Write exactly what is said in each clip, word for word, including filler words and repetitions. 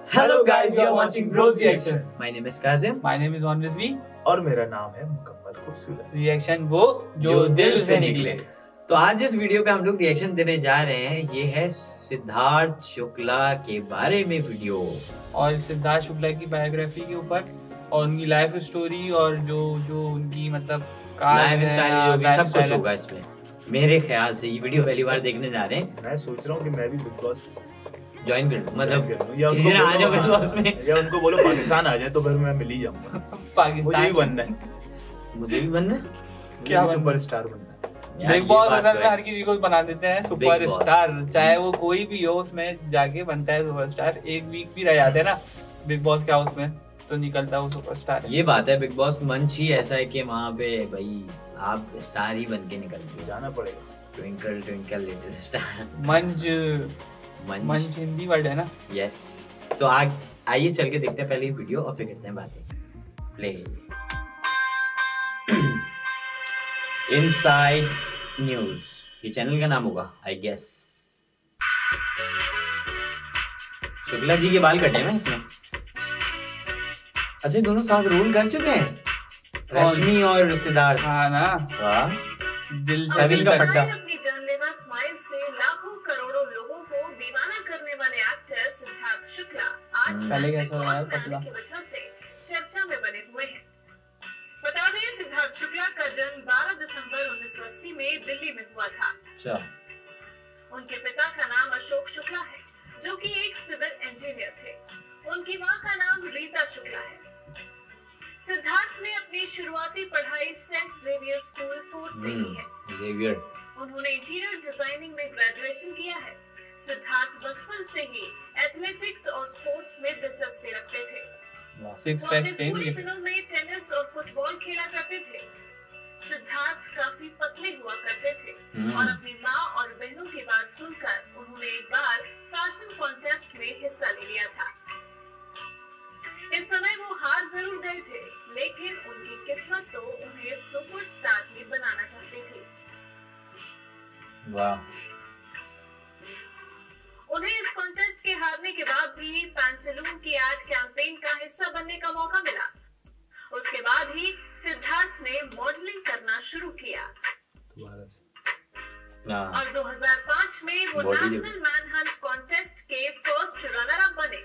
Hello guys, you are watching Bros Reactions. My name is Kazim. My name is Onrizvi. और मेरा नाम है मुकम्मल खूबसूरत। रिएक्शन वो जो, जो दिल से निकले। तो आज इस वीडियो पे हम लोग रिएक्शन देने जा रहे हैं। ये है सिद्धार्थ शुक्ला के बारे में वीडियो, और सिद्धार्थ शुक्ला की बायोग्राफी के ऊपर और उनकी लाइफ स्टोरी और जो जो उनकी मतलब लाइफ स्टाइल सब कुछ होगा इसमें। मेरे ख्याल से ये वीडियो पहली बार देखने जा रहे हैं। मैं सोच रहा हूँ कि मैं भी बिग बॉस ज्वाइन कर लूं, मतलब या किसी ने आ जाओ बिग बॉस में, या उनको बोलो पाकिस्तान आ जाए तो फिर मैं मिल ही जाऊंगा। पाकिस्तान मुझे भी बनना है, मुझे भी बनना है। क्या सुपरस्टार बनना है। बिग बॉस असल में हर किसी को बना देते हैं सुपरस्टार, चाहे वो कोई भी हो, उसमें जाके बनता है सुपरस्टार। एक वीक भी रह जाते हैं ना बिग बॉस के हाउस में तो निकलता है वो सुपरस्टार। ये बात है, बिग बॉस मंच ही ऐसा है कि वहाँ पे भाई आप स्टार ही बन के निकलते हो, जाना पड़ेगा। Twinkle twinkle little star. मंच मंच मंच हिंदी वर्ड है ना। यस, तो आज आइए चल के देखते हैं पहले वीडियो और फिर करते हैं बातें। प्ले इनसाइड न्यूज, ये चैनल का नाम होगा आई गेस। शुक्ला जी के बाल कटे हैं इसमें। अच्छा, दोनों साथ रोल कर चुके हैं, रश्मि और सिद्धार्थ। हाँ ना, वाह, दिल से दिल का फट्टा। अपनी जानलेवा स्माइल से लाखों करोड़ों लोगों को दीवाना करने वाले एक्टर सिद्धार्थ शुक्ला आज पहले कैसा रहा है बिग बॉस पतला की वजह से चर्चा में बने हुए हैं। बता दें, सिद्धार्थ शुक्ला का जन्म बारह दिसंबर उन्नीस सौ अस्सी में दिल्ली में हुआ था। अच्छा, उनके पिता का नाम अशोक शुक्ला है, जो कि एक सिविल इंजीनियर थे। उनकी मां का नाम रीता शुक्ला है। सिद्धार्थ ने अपनी शुरुआती पढ़ाई सेंट जेवियर स्कूल फोर्ट से की है। जेवियर। उन्होंने इंटीरियर डिजाइनिंग में ग्रेजुएशन किया है। सिद्धार्थ बचपन से ही एथलेटिक्स और स्पोर्ट्स में दिलचस्पी रखते थे। सिक्स वो पैक अपने सेम स्कूली दिनों में टेनिस और फुटबॉल खेला करते थे। सिद्धार्थ काफी पतले हुआ करते थे और अपनी माँ और बहनों की बात सुनकर उन्होंने एक बार फैशन कॉन्टेस्ट में हिस्सा ले लिया था। इस समय वो हार जरूर गए थे, लेकिन उनकी किस्मत तो उन्हें सुपरस्टार ही बनाना चाहती थी। वाह। उन्हें इस कॉन्टेस्ट के हारने के बाद भी पैंटालून की एड कैंपेन का हिस्सा बनने का मौका मिला। उसके बाद ही सिद्धार्थ ने मॉडलिंग करना शुरू किया और दो हज़ार पाँच में वो नेशनल मैनहंट कॉन्टेस्ट के फर्स्ट रनर अप बने।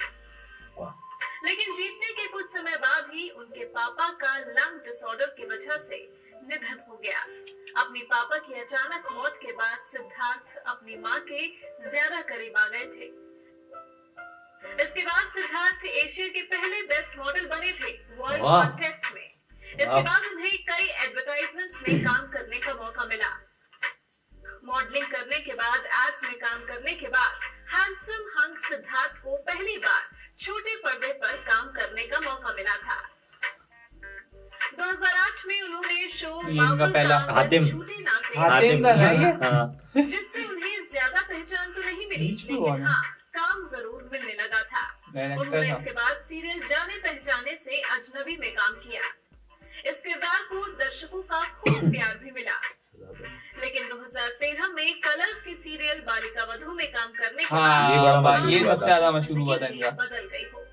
लेकिन जीतने के कुछ समय बाद ही उनके पापा का लंग डिसऑर्डर की वजह से निधन हो गया। अपनी पापा की अचानक मौत के बाद सिद्धार्थ अपनी मां के ज्यादा करीब आ गए थे। इसके बाद सिद्धार्थ एशिया के पहले बेस्ट मॉडल बने थे वर्ल्ड कॉन्टेस्ट में। इसके बाद उन्हें कई एडवर्टाइजमेंट्स में काम करने का मौका मिला। मॉडलिंग करने के बाद एड्स में काम करने के बाद हैंडसम हंग सिद्धार्थ को पहली बार छोटे पर्दे पर काम करने का मौका मिला था। दो हज़ार आठ में उन्होंने शो पहला हातिम हातिम का है, जिससे उन्हें ज्यादा पहचान तो नहीं मिली, लेकिन हाँ, काम जरूर मिलने लगा था। उन्होंने इसके बाद सीरियल जाने पहचाने से अजनबी में काम किया। इस किरदार को दर्शकों का खूब प्यार भी मिला। लेकिन दो हज़ार तेरह में कलर्स की सीरियल बालिका वधू में काम करने के बाद ये बड़ा ये सबसे ज्यादा मशहूर हुआ था इनका। बदल गई हो।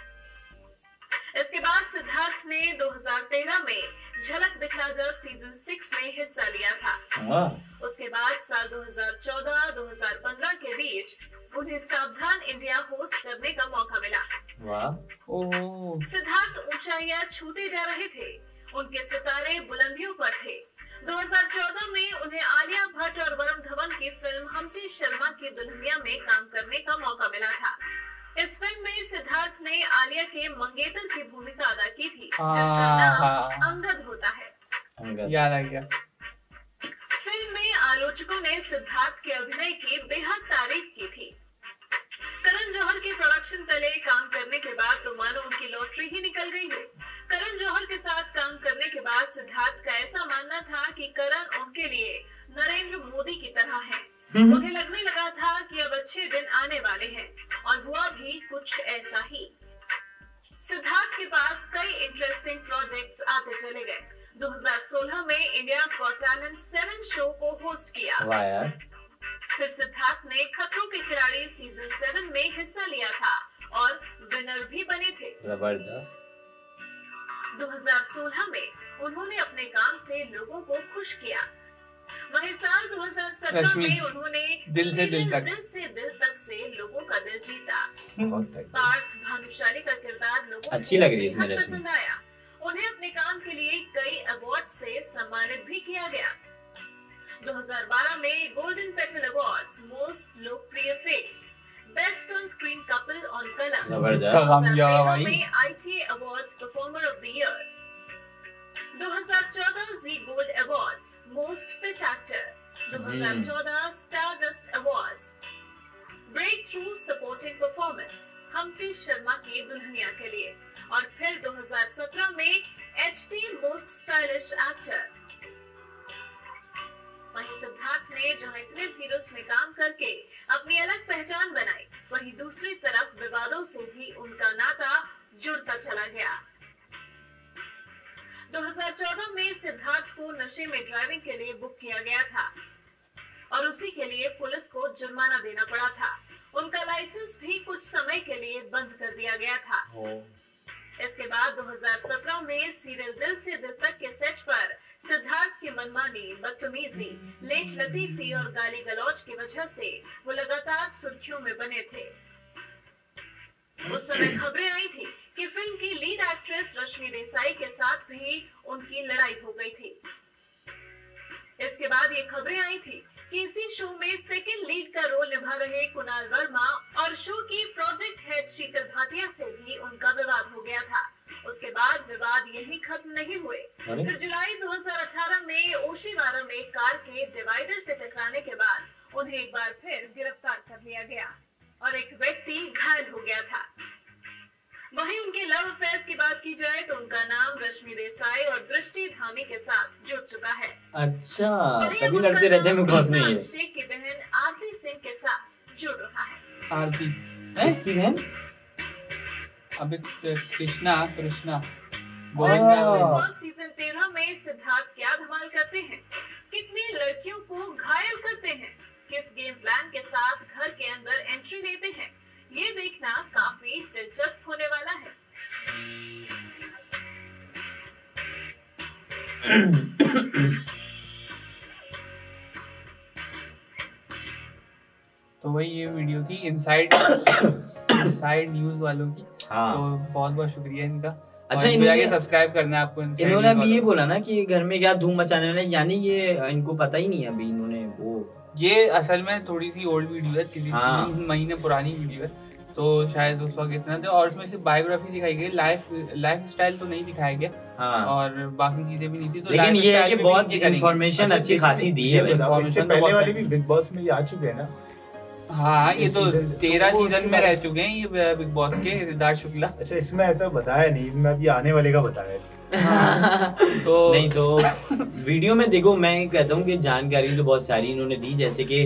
इसके बाद सिद्धार्थ ने दो हज़ार तेरह में झलक दिखला जा सीजन सिक्स में हिस्सा लिया था। उसके बाद साल दो हज़ार चौदह दो हज़ार पंद्रह के बीच उन्हें सावधान इंडिया होस्ट करने का मौका मिला। ओह। सिद्धार्थ ऊंचाइयां छूते जा रहे थे, उनके सितारे बुलंदियों पर थे। दो हज़ार चौदह में उन्हें आलिया भट्ट और वरुण धवन की फिल्म हमटी शर्मा की दुल्हनिया में काम करने का मौका मिला था। इस फिल्म में सिद्धार्थ ने आलिया के मंगेतर की भूमिका अदा की थी, जिसका नाम अंगद होता है। याद आ गया। फिल्म में आलोचकों ने सिद्धार्थ के अभिनय की बेहद तारीफ की थी। करण जौहर के प्रोडक्शन तले काम करने के बाद तो मानो उनकी लॉटरी ही निकल गई हो। करण जौहर के साथ काम करने के बाद सिद्धार्थ का ऐसा मानना था कि करण उनके लिए नरेंद्र मोदी की तरह है। उन्हें लगने लगा था कि अब अच्छे दिन आने वाले हैं, और हुआ भी कुछ ऐसा ही। सिद्धार्थ के पास कई इंटरेस्टिंग प्रोजेक्ट्स आते चले गए। दो हज़ार सोलह में India's got talent seven show को होस्ट किया। वाह यार। फिर सिद्धार्थ ने खतरों के खिलाड़ी सीजन सेवन में हिस्सा लिया था और विनर भी बने थे। जबरदस्त। दो हज़ार सोलह में उन्होंने अपने काम से लोगों को खुश किया। वही साल दो हज़ार सत्रह में उन्होंने दिल से दिल तक दिल से दिल तक से लोगों का दिल जीता। पार्थ भानुशाली का किरदार लोगों अच्छी लग रही है इसमें रश्मि। पसंद आया। उन्हें अपने काम के लिए कई अवार्ड से सम्मानित भी किया गया। दो हज़ार बारह में गोल्डन पेटल अवार्ड्स मोस्ट लोकप्रिय face, best on screen couple on colours, में ITA awards performer of the year, दो हज़ार चौदह Zee gold awards most fit actor, दो हज़ार चौदह Stardust awards breakthrough supporting performance Humpty Sharma Ki Dulhania के लिए, और फिर दो हज़ार सत्रह में एचटी मोस्ट स्टाइलिश एक्टर। वहीं सिद्धार्थ ने जहां इतने सीरियल्स में काम करके अपनी अलग पहचान बनाई, वहीं दूसरी तरफ विवादों से भी उनका नाता जुड़ता चला गया। दो हज़ार चौदह में सिद्धार्थ को नशे में ड्राइविंग के लिए बुक किया गया था और उसी के लिए पुलिस को जुर्माना देना पड़ा था। उनका लाइसेंस भी कुछ समय के लिए बंद कर दिया गया था। इसके बाद दो हज़ार सत्रह में सीरियल दिल से दिल तक के सेट पर सिद्धार्थ की मनमानी, बदतमीजी, लेट लतीफी और गाली गलौज की वजह से वो लगातार सुर्खियों में बने थे। उस समय खबरें आई थी कि फिल्म की लीड एक्ट्रेस रश्मि देसाई के साथ भी उनकी लड़ाई हो गई थी। इसके बाद ये खबरें आई थी कि इसी शो में सेकंड लीड का रोल निभा रहे कुणाल वर्मा और शो की प्रोजेक्ट हेड शीतल भाटिया से भी उनका विवाद हो गया था। उसके बाद विवाद यही खत्म नहीं हुए। फिर जुलाई दो हज़ार अठारह में ओशीवारा में कार के डिवाइडर से टकराने के बाद उन्हें एक बार फिर गिरफ्तार कर लिया गया और एक व्यक्ति घायल हो गया था। वहीं उनके लव अफेयर्स की बात की जाए तो उनका नाम रश्मि देसाई और दृष्टि धामी के साथ जुड़ चुका है। अच्छा, तभी लड़ते रहते हैं मुझे नहीं है। अभिषेक की बहन आरती सिंह के साथ जुड़ रहा है। आरती किसकी बहन? अभी कृष्णा कृष्णा सीजन तेरह में सिद्धार्थ क्या धमाल करते हैं, कितनी लड़कियों को घायल करते हैं, किस गेम प्लान के साथ घर के अंदर एंट्री लेते हैं, ये देखना काफी दिलचस्प होने वाला है। तो वही ये वीडियो थी इनसाइड इनसाइड न्यूज वालों की। हाँ। तो बहुत बहुत शुक्रिया इनका। अच्छा, इन्होंने सब्सक्राइब करना है आपको। इन्होंने अभी ये बोला ना कि घर में क्या धूम मचाने वाले, यानी ये इनको पता ही नहीं है अभी इन्होंने वो ये असल में थोड़ी सी ओल्ड वीडियो है, किसी हाँ। महीने पुरानी वीडियो है, तो शायद उस वक्त इतना थे। और उसमें सिर्फ बायोग्राफी दिखाई गई, लाइफ लाइफ स्टाइल तो नहीं दिखाया गया। हाँ। और बाकी चीजें भी नहीं थी। तो लेकिन ये है कि बहुत इन्फॉर्मेशन अच्छी खासी दी है। इससे पहले वाली भी बिग बॉस में आ चुके हैं ना। हाँ, ये तो तेरह सीजन में रह चुके हैं ये बिग बॉस के, सिद्धार्थ शुक्ला। अच्छा, इसमें ऐसा बताया नहीं, मैं अभी आने वाले का बताया। हाँ। तो नहीं तो वीडियो में देखो, मैं कहता हूँ कि जानकारी तो बहुत सारी इन्होंने दी, जैसे कि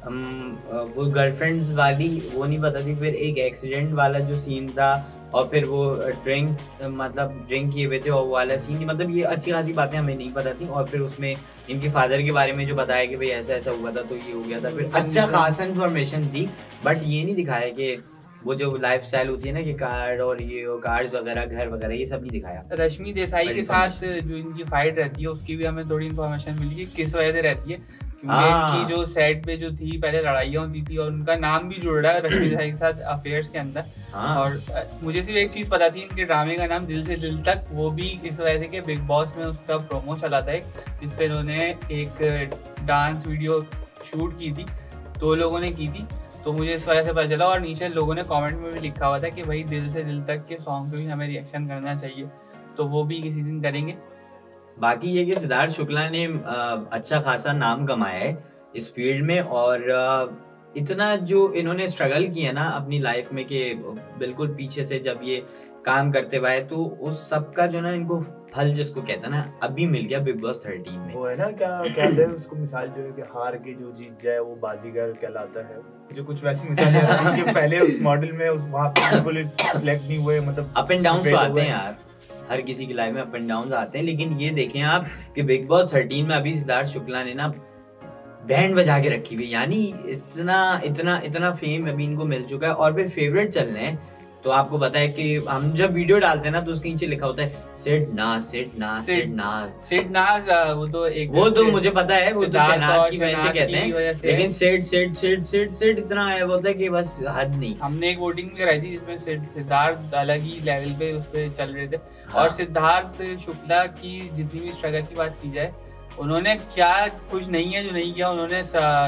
वो गर्लफ्रेंड्स वाली वो नहीं पता थी, फिर एक एक्सीडेंट वाला जो सीन था, और फिर वो ड्रिंक मतलब ड्रिंक किए हुए थे और वो वाला सीन, मतलब ये अच्छी खासी बातें हमें नहीं पता थी। और फिर उसमें इनके फादर के बारे में जो बताया कि भाई ऐसा ऐसा हुआ था तो ये हो गया था, फिर अच्छा खासा इन्फॉर्मेशन दी। बट ये नहीं दिखाया कि वो जो लाइफ स्टाइल होती है ना कि कार्ड और ये कार्ड वगैरह घर वगैरह, ये सब नहीं दिखाया। रश्मि देसाई के साथ जो इनकी फाइट रहती है उसकी भी हमें थोड़ी इन्फॉर्मेशन मिली कि किस वजह से रहती है, क्योंकि इनकी जो सेट पे जो थी पहले लड़ाइयाँ होती थी और उनका नाम भी जुड़ रहा है रश्मि देसाई के साथ अफेयर्स के अंदर। हाँ। और मुझे सिर्फ एक चीज पता थी, इनके ड्रामे का नाम दिल से दिल तक, वो भी इस वजह से कि बिग बॉस में उसका प्रोमो चला था एक, जिसपे उन्होंने एक डांस वीडियो शूट की थी, दो लोगों ने की थी, तो मुझे इस वजह से पता चला। और नीचे लोगों ने कमेंट में भी लिखा हुआ था कि भाई दिल से दिल तक के सॉन्ग पे भी हमें रिएक्शन करना चाहिए, तो वो भी किसी दिन करेंगे। बाकी ये कि सिद्धार्थ शुक्ला ने अच्छा खासा नाम कमाया है इस फील्ड में, और इतना जो इन्होंने स्ट्रगल किया ना अपनी लाइफ में कि बिल्कुल पीछे से जब ये काम करते हुए, तो उस सब का जो ना इनको फल जिसको कहते हैं ना अभी मिल गया बिग बॉस थर्टीन में। वो है ना क्या कहते हैं उसको, मिसाल जो है कि हार के जो जीत जाए वो बाजीगर कहलाता है, जो कुछ वैसी मिसाल है कि पहले उस मॉडल में उस वहां पे बिल्कुल सिलेक्ट नहीं हुए, मतलब अप एंड डाउन तो आते हैं यार, हर किसी की लाइफ में अप एंड डाउन आते हैं। लेकिन ये देखें आप कि बिग बॉस थर्टीन में अभी सिद्धार्थ शुक्ला ने ना बैंड बजा के रखी हुई, यानी इतना इतना इतना फेम अभी इनको मिल चुका है। और फिर फेवरेट चल रहे हैं तो आपको पता है कि हम जब वीडियो डालते हैं ना तो उसके नीचे लिखा होता है सिडनाज सिडनाज सिडनाज सिडनाज। वो तो एक वो तो मुझे पता है, वो तो शहनाज की वजह से कहते हैं, लेकिन सिड सिड सिड सिड सिड इतना है होता है कि बस हद नहीं। हमने एक वोटिंग भी कराई थी जिसमें सिद्धार्थ अलग ही लेवल पे उस पे चल रहे थे। हाँ। और सिद्धार्थ शुक्ला की जितनी भी स्ट्रगल की बात की जाए, उन्होंने क्या कुछ नहीं है जो नहीं किया। उन्होंने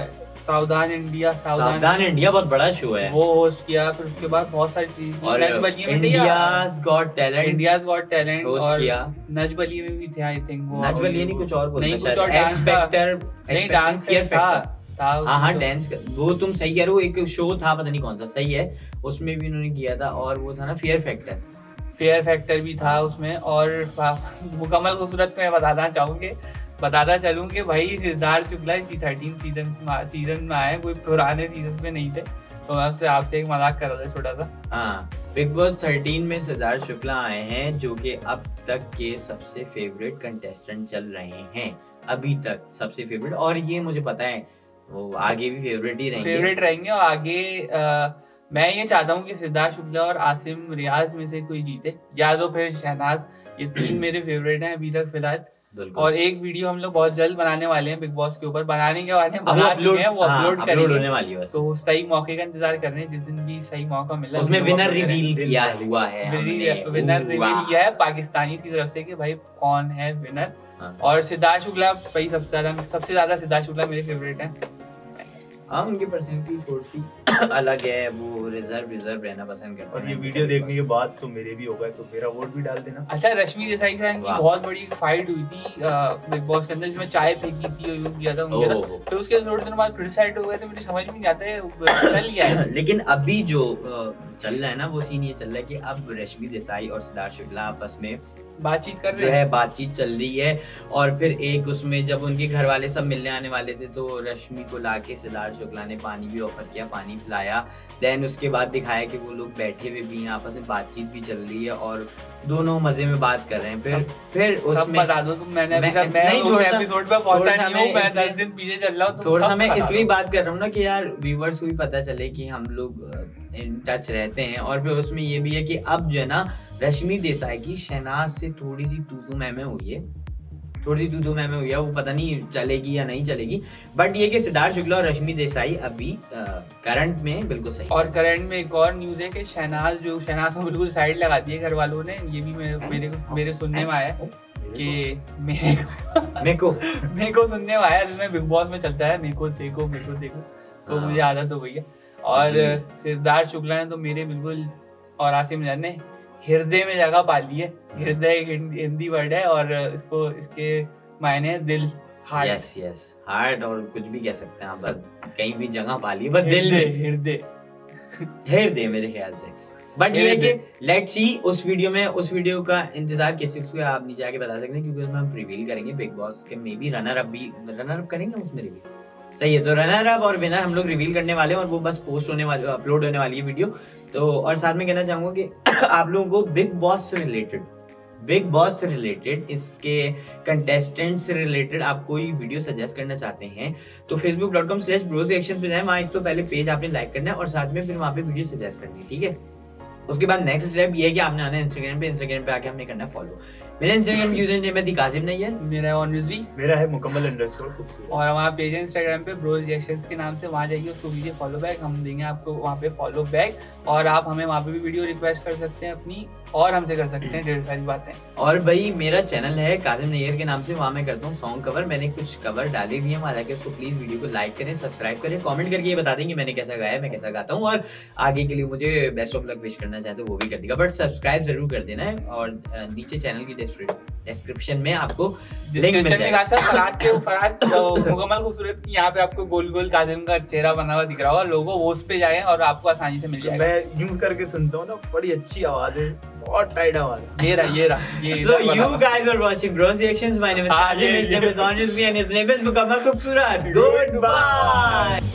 सावधान इंडिया सावधान इंडिया बहुत बड़ा शो है, वो होस्ट किया। फिर उसके बाद बहुत सारी चीजें, और नच बलिए में India's got talent India's got talent host किया। नच बलिए में भी थे आई थिंक। वो नच बलिए नहीं, कुछ और बोलते नहीं, हैं कुछ और एक्स फैक्टर, नहीं डांस फियर था था हाँ हाँ डांस, वो तुम सही कह रहे हो, एक शो था पता नहीं कौन सा, सही है, उसमें भी उन्होंने किया था। और वो था ना फियर फैक्टर, फेयर फैक्टर भी था उसमें। और मुकम्मल खूबसूरत में बताना चाहूंगी बताता चलूं कि भाई सिद्धार्थ शुक्ला इसी थर्टीन सीजन सीजन में आए, कोई पुराने सीजन में नहीं थे। तो मैं आपसे आपसे एक मजाक कर रहा था छोटा सा। हाँ, बिग बॉस थर्टीन में सिद्धार्थ शुक्ला आए हैं, जो कि अब तक के सबसे फेवरेट कंटेस्टेंट चल रहे हैं, अभी तक सबसे फेवरेट। और ये मुझे पता है वो आगे भी फेवरेट ही रहेंगे फेवरेट रहेंगे और आगे आ, मैं ये चाहता हूँ कि सिद्धार्थ शुक्ला और आसिम रियाज में से कोई जीते, या तो फिर शहनाज। ये तीन मेरे फेवरेट हैं अभी तक फिलहाल। और एक वीडियो हम लोग बहुत जल्द बनाने वाले हैं बिग बॉस के ऊपर, बनाने के वाले हैं, बना चुके हैं, वो अपलोड हाँ, करेंगे होने वाली है। तो सही मौके का इंतजार कर रहे हैं, जिस दिन भी सही मौका मिला उसमें विनर रिवील किया हुआ है, विनर रिवील किया है पाकिस्तानी की तरफ से कि भाई कौन है विनर। हाँ। और सिद्धार्थ शुक्ला भाई सबसे ज्यादा सबसे ज्यादा सिद्धार्थ शुक्ला मेरे फेवरेट हैं। हाँ, उनकी पर्सनैलिटी थोड़ी सी अलग है, वो रिजर्व रिजर्व रहना पसंद करते हैं। और ये वीडियो देखने के बाद तो मेरे भी होगा, तो मेरा वोट भी डाल देना। अच्छा, रश्मि देसाई की बहुत बड़ी फाइट हुई थी बिग बॉस के अंदर, जिसमें चाय फेंकी थी, किया था उनके, फिर उसके थोड़े दिन बाद फिर साइड हो गए थे। मुझे समझ में नहीं आता है चल गया है। लेकिन अभी जो चल रहा है ना, वो सीन ये चल रहा है कि अब रश्मि देसाई और सिद्धार्थ शुक्ला आपस में बातचीत कर जो है बातचीत चल रही है। और फिर एक उसमें जब उनके घर वाले सब मिलने आने वाले थे, तो रश्मि को लाके सिद्धार्थ शुक्ला ने पानी भी ऑफर किया, पानी पिलाया। देन उसके बाद दिखाया कि वो लोग बैठे हुए भी हैं, आपस में बातचीत भी चल रही है और दोनों मजे में बात कर रहे हैं। फिर फिर उसमें बता दो तुम, मैंने अभी तक मैं उस एपिसोड पे पहुंचा नहीं हूं, मैं दस दिन पीछे चल रहा हूं। थोड़ा सा मैं इसलिए बात कर रहा हूं ना कि यार व्यूअर्स को भी पता चले कि हम लोग इन टच रहते हैं। और फिर उसमें ये भी है कि अब जो है ना, रश्मि देसाई की शहनाज से थोड़ी सी तू तू मैं मैं हुई है, थोड़ी सी तू तू मैं मैं हुई है, वो पता नहीं चलेगी या नहीं चलेगी। बट ये कि सिद्धार्थ शुक्ला और रश्मि देसाई अभी करंट में बिल्कुल सही। और करंट में एक और न्यूज है कि शहनाज जो शहनाज को बिल्कुल साइड लगा दी है घर वालों ने। ये भी मेरे मेरे, मेरे सुनने में आया कि मेरे मेरे को मेरे को सुनने में आया, जिसमें बिग बॉस में चलता है मेरे को देखो मेरे को देखो, तो मुझे आदत हो गई है। और सिद्धार्थ शुक्ला ने तो मेरे बिल्कुल, और आसिम जान ने हृदय में जगह पाली है। हृदय एक हिंदी वर्ड है और इसको इसके मायने दिल, हार्ट। यस यस हार्ट, और कुछ भी कह सकते हैं आप, बस कहीं भी जगह पाली, बस दिल में हृदय हृदय मेरे ख्याल से। बट ये कि लेट्स सी उस वीडियो में, उस वीडियो का इंतजार किस चीज का आप नीचे आके बता सकते हैं, क्योंकि उसमें हम रिवील करेंगे बिग बॉस के मे बी रनर अप भी रनर अप करेंगे उसमें रिवील। सही है, तो रनर अप और विनर हम लोग रिवील करने वाले हैं और वो बस पोस्ट होने वाली, अपलोड होने वाली है वीडियो। तो और साथ में कहना चाहूंगा कि आप लोगों को बिग बॉस से रिलेटेड बिग बॉस से रिलेटेड इसके कंटेस्टेंट से रिलेटेड आप कोई वीडियो सजेस्ट करना चाहते हैं तो Facebook dot com slash bros reaction पे जाए। वहाँ एक तो पहले पेज आपने लाइक करना है और साथ में फिर वहाँ पे वीडियो सजेस्ट करनी है, ठीक है। उसके बाद नेक्स्ट स्टेप ये है कि आपने आना है इंस्टाग्राम पे, इंस्टाग्राम पे आके हमने करना है फॉलो। मेरा इंस्टाग्राम यूजर नेम है दी काजिम नैयर, मेरा है ऑनरिजवी, मेरा है मुकम्मल अंडरस्कोर खूबसूरत। और हमारा पेज है इंस्टाग्राम पे ब्रोज रिएक्शंस के नाम से, वहाँ जाइए उसको कीजिए फॉलो बैक, हम देंगे आपको वहाँ पे फॉलो बैक। और आप हमें वहाँ पे भी वीडियो रिक्वेस्ट कर सकते हैं अपनी, और हमसे कर सकते हैं ढेर सारी बातें। और भाई मेरा चैनल है काजिम नैयर के नाम से, वहाँ मैं करता हूँ सॉन्ग कवर। मैंने कुछ कवर डाले भी हैं, वहाँ जाके उसको प्लीज वीडियो को लाइक करें, सब्सक्राइब करें, कमेंट करके ये बता देंगे मैंने कैसा गाया, मैं कैसा गाता हूँ, और आगे के लिए मुझे बेस्ट ऑफ लक विश करना चाहते हो वो भी कर देगा। बट सब्सक्राइब जरूर कर देना है। और नीचे चैनल की डिस्क्रिप्शन में आपको लिंक मिल जाएगा। फराज के फराज मुकम्मल खूबसूरत की यहाँ पे आपको गोल गोल काजिम का चेहरा बना हुआ दिख रहा होगा, लोगो वो उस पे जाए और आपको आसानी से मिल जाएगा। मैं यूं करके सुनता हूँ ना, बड़ी अच्छी आवाज है, बहुत टाइट आवाज है। ये रहा ये रहा ये। So you guys are watching Bros Reactions. My name is Kaziम, his name is Honestly, and his name is मुकम्मल खूबसूरत। Goodbye.